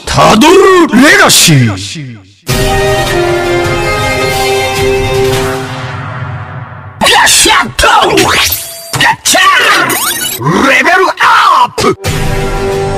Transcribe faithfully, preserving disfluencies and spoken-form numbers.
タドルレガシー。ガシャットガチャーレベルアップ。